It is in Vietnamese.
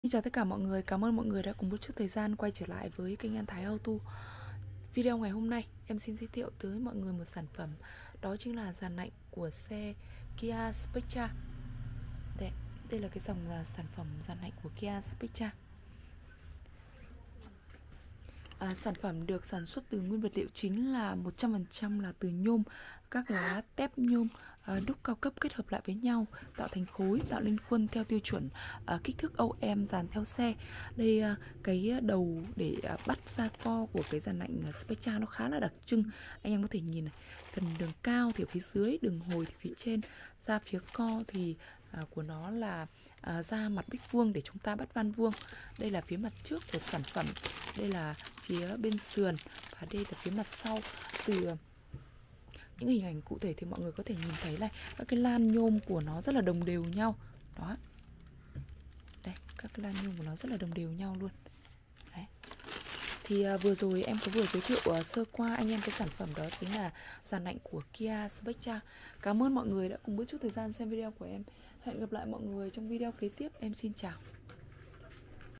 Xin chào tất cả mọi người, cảm ơn mọi người đã cùng một chút thời gian quay trở lại với kênh An Thái Auto. Video ngày hôm nay em xin giới thiệu tới mọi người một sản phẩm, đó chính là dàn lạnh của xe Kia Spectra. Đây là cái dòng sản phẩm dàn lạnh của Kia Spectra. Sản phẩm được sản xuất từ nguyên vật liệu chính là 100% là từ nhôm, các lá tép nhôm đúc cao cấp kết hợp lại với nhau tạo thành khối, tạo nên khuôn theo tiêu chuẩn kích thước OEM dàn theo xe. Đây cái đầu để bắt ra co của cái dàn lạnh Spectra nó khá là đặc trưng. Anh em có thể nhìn này, phần đường cao thì ở phía dưới, đường hồi thì phía trên, ra phía co thì của nó là ra mặt bích vuông để chúng ta bắt van vuông. Đây là phía mặt trước của sản phẩm, đây là phía bên sườn và đây là phía mặt sau. Từ những hình ảnh cụ thể thì mọi người có thể nhìn thấy này, các cái lan nhôm của nó rất là đồng đều nhau. Đó. Đây, các cái lan nhôm của nó rất là đồng đều nhau luôn. Đấy. Thì vừa rồi em có vừa giới thiệu sơ qua anh em cái sản phẩm đó chính là dàn lạnh của Kia Spectra. Cảm ơn mọi người đã cùng một chút thời gian xem video của em. Hẹn gặp lại mọi người trong video kế tiếp. Em xin chào.